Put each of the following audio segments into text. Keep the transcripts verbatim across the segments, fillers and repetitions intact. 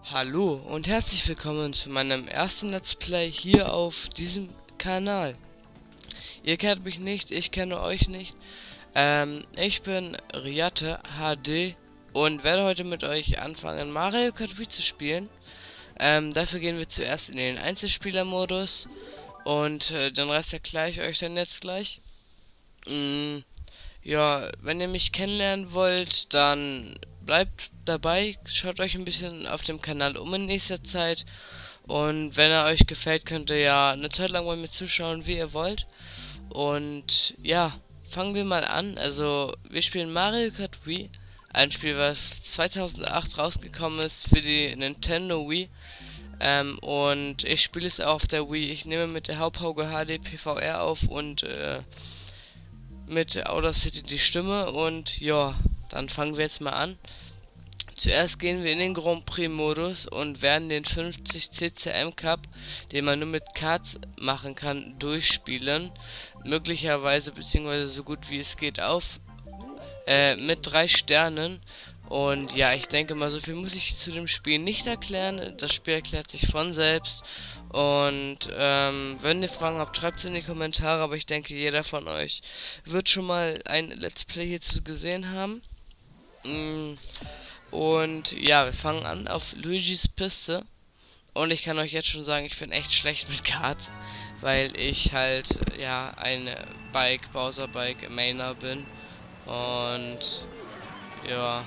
Hallo und herzlich willkommen zu meinem ersten Let's Play hier auf diesem Kanal. Ihr kennt mich nicht, ich kenne euch nicht. Ähm, ich bin Riatte H D und werde heute mit euch anfangen, Mario Kart Wii zu spielen. Ähm, dafür gehen wir zuerst in den Einzelspielermodus und äh, den Rest erkläre ich euch dann jetzt gleich. Mm, ja, wenn ihr mich kennenlernen wollt, dann bleibt dabei, schaut euch ein bisschen auf dem Kanal um in nächster Zeit. Und wenn er euch gefällt, könnt ihr ja eine Zeit lang bei mir zuschauen, wie ihr wollt. Und ja, fangen wir mal an. Also, wir spielen Mario Kart Wii. Ein Spiel, was zweitausendacht rausgekommen ist für die Nintendo Wii. Ähm, und ich spiele es auch auf der Wii. Ich nehme mit der Haupthauge H D P V R auf und äh, mit Audacity die Stimme. Und ja, dann fangen wir jetzt mal an. Zuerst gehen wir in den Grand Prix Modus und werden den fünfzig C C M Cup, den man nur mit Karts machen kann, durchspielen. Möglicherweise beziehungsweise so gut wie es geht auf äh, mit drei Sternen. Und ja, ich denke mal, so viel muss ich zu dem Spiel nicht erklären. Das Spiel erklärt sich von selbst. Und ähm, wenn ihr Fragen habt, schreibt es in die Kommentare. Aber ich denke, jeder von euch wird schon mal ein Let's Play hierzu gesehen haben. Mm. Und ja, wir fangen an auf Luigis Piste. Und ich kann euch jetzt schon sagen, ich bin echt schlecht mit Karts, weil ich halt, ja, ein Bike, Bowser Bike Mainer bin. Und ja,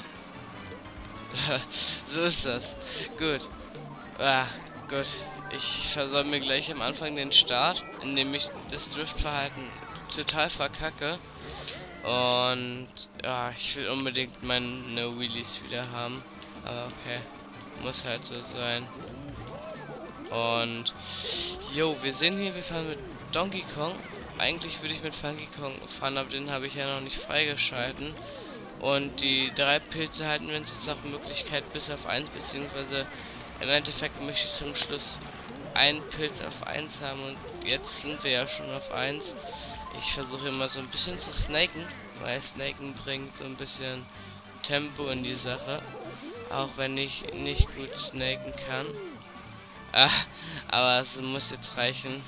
so ist das. Gut. Ah, gut. Ich versäume mir gleich am Anfang den Start, indem ich das Driftverhalten total verkacke. Und ja, ich will unbedingt meine Wheelies wieder haben. Aber okay, muss halt so sein. Und jo, wir sehen hier, wir fahren mit Donkey Kong. Eigentlich würde ich mit Funky Kong fahren, aber den habe ich ja noch nicht freigeschalten. Und die drei Pilze halten wir uns jetzt nach Möglichkeit bis auf eins, beziehungsweise im Endeffekt möchte ich zum Schluss einen Pilz auf eins haben und jetzt sind wir ja schon auf eins. Ich versuche immer so ein bisschen zu snaken, weil Snaken bringt so ein bisschen Tempo in die Sache. Auch wenn ich nicht gut snaken kann. Ah, aber es muss jetzt reichen.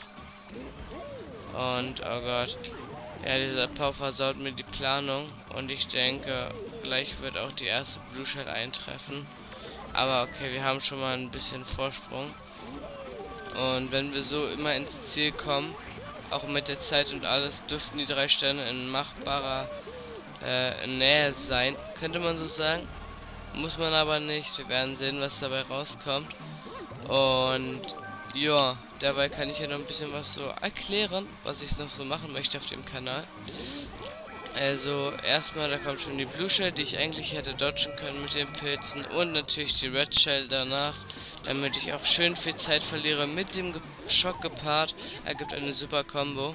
Und oh Gott. Ja, dieser Pau versaut mir die Planung. Und ich denke, gleich wird auch die erste Blue Shell eintreffen. Aber okay, wir haben schon mal ein bisschen Vorsprung. Und wenn wir so immer ins Ziel kommen, auch mit der Zeit und alles, dürften die drei Sterne in machbarer äh, Nähe sein, könnte man so sagen. Muss man aber nicht. Wir werden sehen, was dabei rauskommt. Und ja, dabei kann ich ja noch ein bisschen was so erklären, was ich noch so machen möchte auf dem Kanal. Also erstmal, da kommt schon die Blue Shell, die ich eigentlich hätte dodgen können mit den Pilzen, und natürlich die Red Shell danach, damit ich auch schön viel Zeit verliere mit dem Ge Schock gepaart. Ergibt eine super Combo.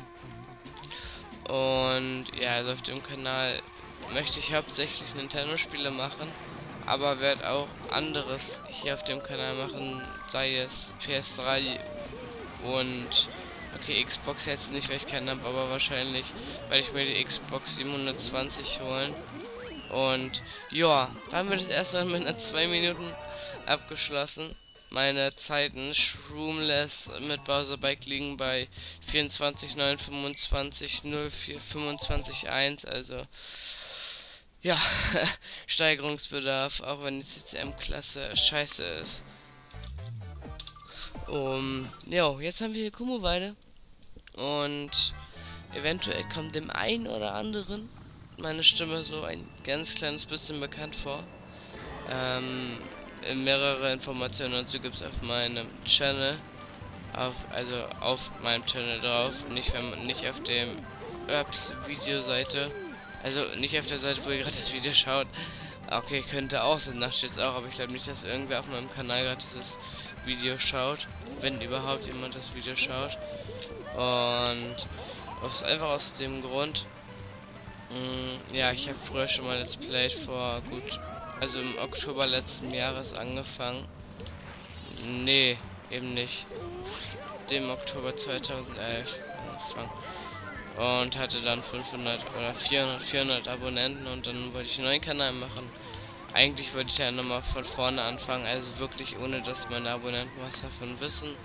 Und ja, also auf dem Kanal möchte ich hauptsächlich Nintendo-Spiele machen, aber werde auch anderes hier auf dem Kanal machen, sei es P S drei und okay, Xbox jetzt nicht, weil ich keinen habe, aber wahrscheinlich werde ich mir die Xbox siebenhundertzwanzig holen. Und ja, dann wird es erst einmal mit zwei Minuten abgeschlossen. Meine Zeiten Shroomless mit Bowser Bike liegen bei vierundzwanzig neun fünfundzwanzig null vier fünfundzwanzig eins, also ja, Steigerungsbedarf, auch wenn die C C M-Klasse scheiße ist. Um, jo, jetzt haben wir hier Kumoweide und eventuell kommt dem einen oder anderen meine Stimme so ein ganz kleines bisschen bekannt vor. Ähm, mehrere Informationen dazu gibt es auf meinem Channel, auf, also auf meinem Channel drauf, nicht wenn man nicht auf dem Urbs Videoseite, also nicht auf der Seite, wo ihr gerade das Video schaut. Okay, könnte auch sein, da steht auch, aber ich glaube nicht, dass irgendwer auf meinem Kanal gerade dieses Video schaut, wenn überhaupt jemand das Video schaut. Und aus, einfach aus dem Grund, mh, ja, ich habe früher schon mal Let's Play vor gut, also im Oktober letzten Jahres angefangen. Nee, eben nicht. Dem Oktober zweitausendelf angefangen. Und hatte dann fünfhundert oder vierhundert, vierhundert Abonnenten und dann wollte ich einen neuen Kanal machen. Eigentlich wollte ich ja nochmal von vorne anfangen, also wirklich ohne, dass meine Abonnenten was davon wissen.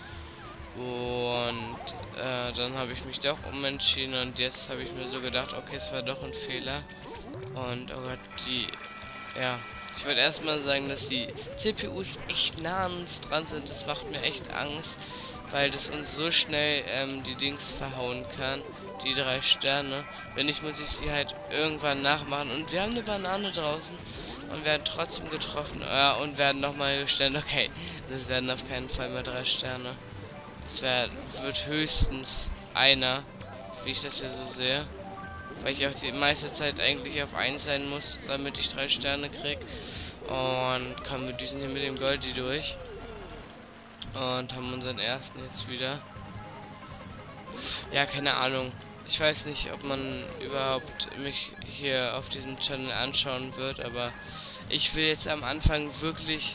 Und äh, dann habe ich mich doch umentschieden und jetzt habe ich mir so gedacht, okay, es war doch ein Fehler. Und oh Gott, die, ja, ich würde erstmal sagen, dass die C P Us echt nah an uns dran sind. Das macht mir echt Angst, weil das uns so schnell ähm, die Dings verhauen kann, die drei Sterne. Wenn nicht, muss ich sie halt irgendwann nachmachen. Und wir haben eine Banane draußen und werden trotzdem getroffen. Ja, und werden nochmal gestellt. Okay, das werden auf keinen Fall mehr drei Sterne. Es wär, wird höchstens einer, wie ich das hier so sehe. Weil ich auch die meiste Zeit eigentlich auf eins sein muss, damit ich drei Sterne krieg. Und kommen mit diesen hier mit dem Goldi durch. Und haben unseren ersten jetzt wieder. Ja, keine Ahnung. Ich weiß nicht, ob man überhaupt mich hier auf diesem Channel anschauen wird, aber ich will jetzt am Anfang wirklich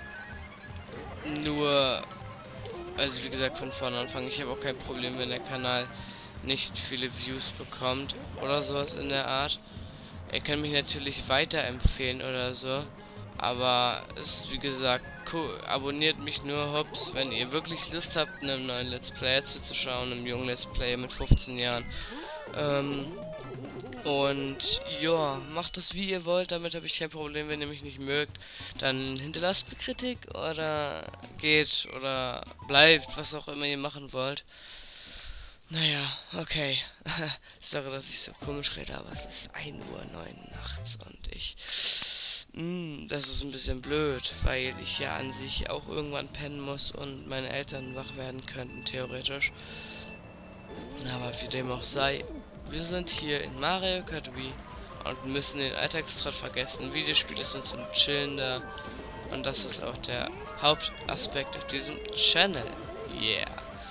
nur, also wie gesagt, von vorne anfangen. Ich habe auch kein Problem, wenn der Kanal nicht viele Views bekommt oder sowas in der Art. Ihr könnt mich natürlich weiterempfehlen oder so, aber es ist wie gesagt, cool. Abonniert mich nur hops, wenn ihr wirklich Lust habt, einem neuen Let's Player zuzuschauen, einem jungen Let's Player mit fünfzehn Jahren. Ähm, und ja, macht das wie ihr wollt, damit habe ich kein Problem. Wenn ihr mich nicht mögt, dann hinterlasst mir Kritik oder geht oder bleibt, was auch immer ihr machen wollt. Naja, okay. Sorry, dass ich so komisch rede, aber es ist ein Uhr neun nachts und ich... Mh, das ist ein bisschen blöd, weil ich ja an sich auch irgendwann pennen muss und meine Eltern wach werden könnten, theoretisch. Aber wie dem auch sei, wir sind hier in Mario Kart Wii und müssen den Alltagstrott vergessen. Videospiele sind zum Chillen da und das ist auch der Hauptaspekt auf diesem Channel. Yeah.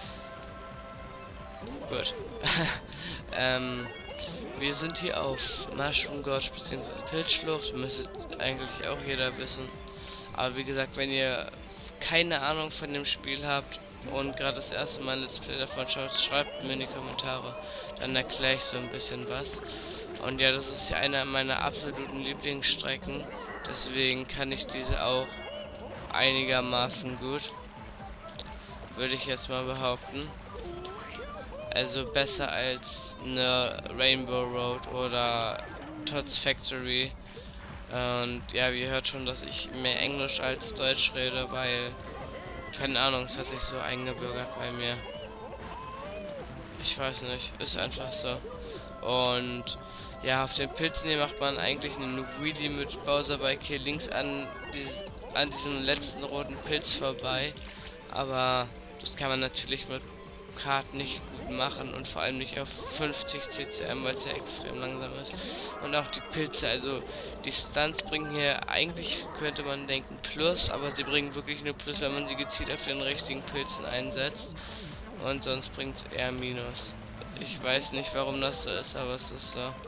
Gut. ähm, wir sind hier auf Mushroom Gorge bzw. Pilzschlucht, müsste eigentlich auch jeder wissen. Aber wie gesagt, wenn ihr keine Ahnung von dem Spiel habt und gerade das erste Mal ein Let's Play davon schaut, schreibt mir in die Kommentare, dann erkläre ich so ein bisschen was. Und ja, das ist ja eine meiner absoluten Lieblingsstrecken, deswegen kann ich diese auch einigermaßen gut, würde ich jetzt mal behaupten. Also besser als eine Rainbow Road oder Todd's Factory. Und ja, wie ihr hört schon, dass ich mehr Englisch als Deutsch rede, weil, keine Ahnung, es hat sich so eingebürgert bei mir. Ich weiß nicht, ist einfach so. Und ja, auf den Pilzen hier macht man eigentlich einen Wheelie mit Bowser Bike hier links an, dieses, an diesem letzten roten Pilz vorbei. Aber das kann man natürlich mit Kart nicht gut machen und vor allem nicht auf fünfzig C C M, weil es ja extrem langsam ist. Und auch die Pilze, also die Stunts bringen hier eigentlich, könnte man denken, Plus, aber sie bringen wirklich nur Plus, wenn man sie gezielt auf den richtigen Pilzen einsetzt. Und sonst bringt es eher Minus. Ich weiß nicht, warum das so ist, aber es ist so.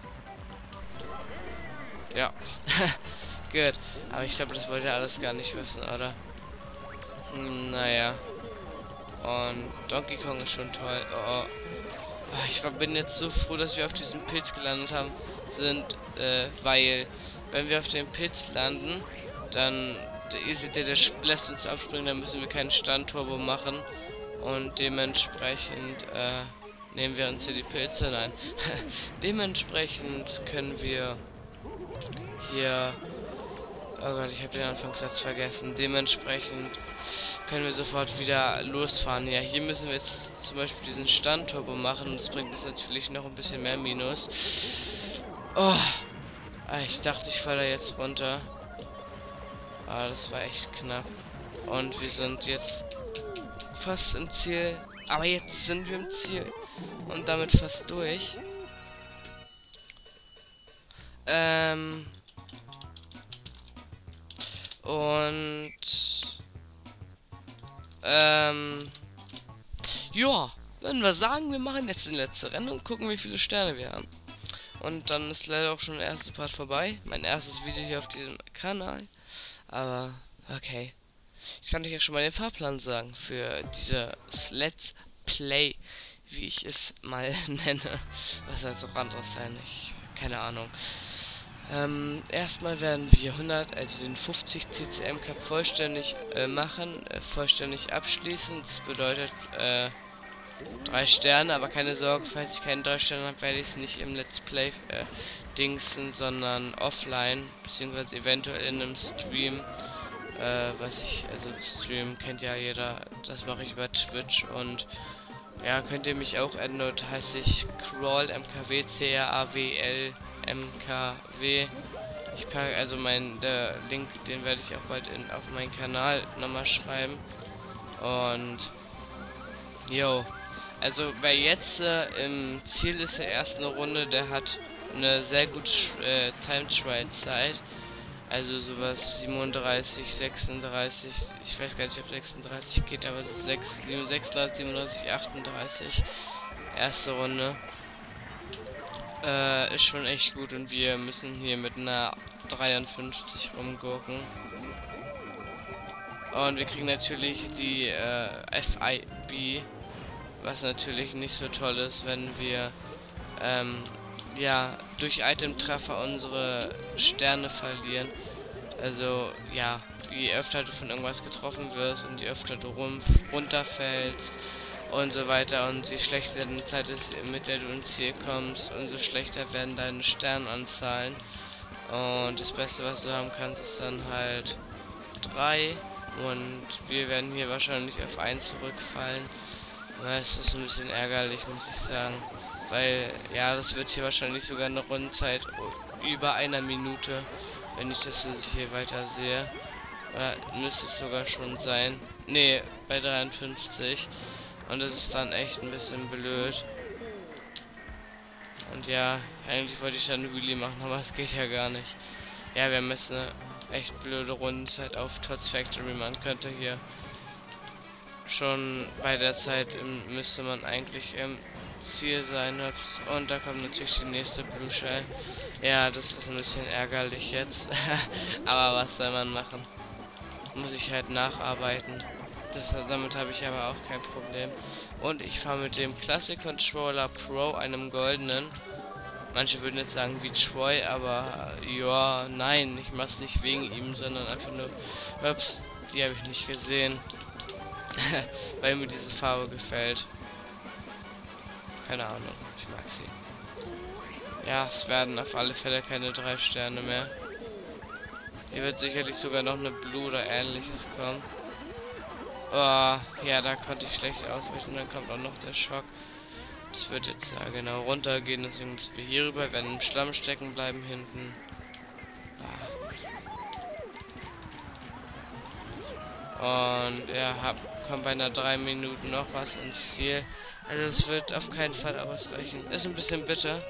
Ja. Gut. Aber ich glaube, das wollt ihr alles gar nicht wissen, oder? Hm, naja. Und Donkey Kong ist schon toll. Oh, oh. Ich bin jetzt so froh, dass wir auf diesem Pilz gelandet haben, sind, äh, weil wenn wir auf dem Pilz landen, dann der, der lässt uns abspringen, dann müssen wir keinen Standturbo machen und dementsprechend äh, nehmen wir uns hier die Pilze. Nein, dementsprechend können wir hier, oh Gott, ich habe den Anfangssatz vergessen. Dementsprechend können wir sofort wieder losfahren. Ja, hier müssen wir jetzt zum Beispiel diesen Standturbo machen und das bringt uns natürlich noch ein bisschen mehr Minus. Oh, ich dachte, ich falle jetzt runter. Aber das war echt knapp. Und wir sind jetzt fast im Ziel. Aber jetzt sind wir im Ziel und damit fast durch. Ähm und Ähm, ja, wenn wir sagen, wir machen jetzt den letzten Rennen und gucken, wie viele Sterne wir haben. Und dann ist leider auch schon der erste Part vorbei. Mein erstes Video hier auf diesem Kanal. Aber, okay. Ich kann euch ja schon mal den Fahrplan sagen für dieses Let's Play, wie ich es mal nenne. Was soll es auch anderes sein? Ich, keine Ahnung. Ähm, erstmal werden wir hundert, also den fünfzig C C M Cup vollständig äh, machen, äh, vollständig abschließen. Das bedeutet äh, drei Sterne, aber keine Sorge, falls ich keine drei Sterne habe, werde ich es nicht im Let's Play äh, dingsen, sondern offline, beziehungsweise eventuell in einem Stream. Äh, was ich, also Stream kennt ja jeder, das mache ich über Twitch und ja, könnt ihr mich auch adden, dort heiße ich Crawl M K W, C R A W L M K W. Ich packe also mein, der Link, den werde ich auch bald in, auf meinen Kanal nochmal schreiben. Und jo, also wer jetzt äh, im Ziel ist der ersten Runde, der hat eine sehr gute äh, Time Trial Zeit. Also sowas siebenunddreißig, sechsunddreißig, ich weiß gar nicht, ob sechsunddreißig geht, aber sechs, sechsunddreißig, siebenunddreißig, achtunddreißig. Erste Runde. Äh, ist schon echt gut und wir müssen hier mit einer dreiundfünfzig rumgurken. Und wir kriegen natürlich die äh, F I B, was natürlich nicht so toll ist, wenn wir ähm, ja durch Item-Treffer unsere Sterne verlieren. Also ja, je öfter du von irgendwas getroffen wirst und je öfter du rum runterfällst und so weiter und je schlechter die Zeit ist, mit der du ins Ziel kommst, umso schlechter werden deine Sternanzahlen. Und das Beste, was du haben kannst, ist dann halt drei. Und wir werden hier wahrscheinlich auf eins zurückfallen. Es ist ein bisschen ärgerlich, muss ich sagen. Weil, ja, das wird hier wahrscheinlich sogar eine Rundenzeit über einer Minute, wenn ich das hier weiter sehe. Oder müsste es sogar schon sein. Ne, bei dreiundfünfzig. Und das ist dann echt ein bisschen blöd. Und ja, eigentlich wollte ich dann Wheelie machen, aber es geht ja gar nicht. Ja, wir haben jetzt eine echt blöde Rundenzeit auf Tots Factory. Man könnte hier schon bei der Zeit im, müsste man eigentlich im Ziel sein. Und da kommt natürlich die nächste Blue Shell. Ja, das ist ein bisschen ärgerlich jetzt. Aber was soll man machen? Muss ich halt nacharbeiten. Das, damit habe ich aber auch kein Problem. Und ich fahre mit dem Classic Controller Pro, einem goldenen. Manche würden jetzt sagen wie Troy, aber ja, nein, ich mache es nicht wegen ihm, sondern einfach nur, ups, die habe ich nicht gesehen. Weil mir diese Farbe gefällt. Keine Ahnung, ich mag sie. Ja, es werden auf alle Fälle keine drei Sterne mehr. Hier wird sicherlich sogar noch eine Blue oder ähnliches kommen. Oh, ja, da konnte ich schlecht ausweichen. Dann kommt auch noch der Schock. Das wird jetzt ja genau runtergehen, deswegen müssen wir hier rüber, werden im Schlamm stecken bleiben hinten. Ah. Und ja, hab, kommt bei einer drei Minuten noch was ins Ziel. Also es wird auf keinen Fall ausreichen. Ist ein bisschen bitter.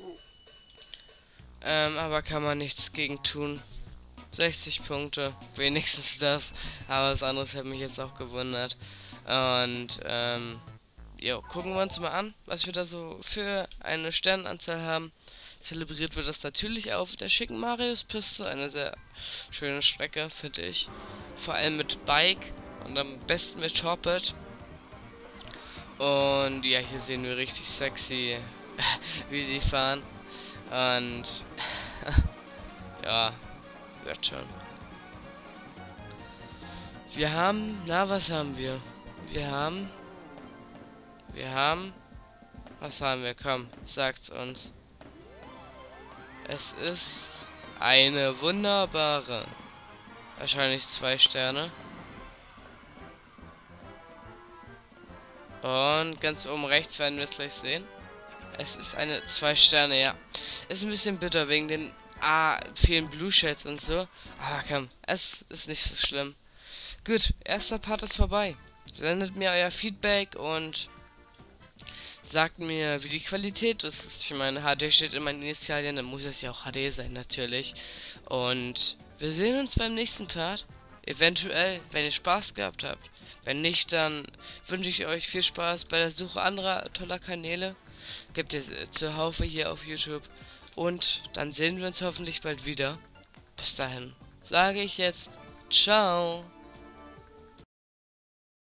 Ähm, aber kann man nichts gegen tun. sechzig Punkte, wenigstens das. Aber das andere hat mich jetzt auch gewundert. Und ähm, jo, gucken wir uns mal an, was wir da so für eine Sternanzahl haben. Zelebriert wird das natürlich auf der schicken Marius-Piste. Eine sehr schöne Strecke, finde ich. Vor allem mit Bike und am besten mit Torped. Und ja, hier sehen wir richtig sexy, wie sie fahren. Und ja, wird schon. Wir haben, na, was haben wir? Wir haben, wir haben, was haben wir? Komm, sagt's uns. Es ist eine wunderbare, wahrscheinlich zwei Sterne. Und ganz oben rechts werden wir es gleich sehen. Es ist eine zwei Sterne, ja. Ist ein bisschen bitter wegen den ah, vielen Blue Shells und so. Aber komm, es ist nicht so schlimm. Gut, erster Part ist vorbei. Sendet mir euer Feedback und sagt mir, wie die Qualität ist. Ich meine, H D steht in meinen Initialien, dann muss es ja auch H D sein, natürlich. Und wir sehen uns beim nächsten Part. Eventuell, wenn ihr Spaß gehabt habt. Wenn nicht, dann wünsche ich euch viel Spaß bei der Suche anderer toller Kanäle. Gebt ihr zuhaufe hier auf YouTube. Und dann sehen wir uns hoffentlich bald wieder. Bis dahin sage ich jetzt ciao.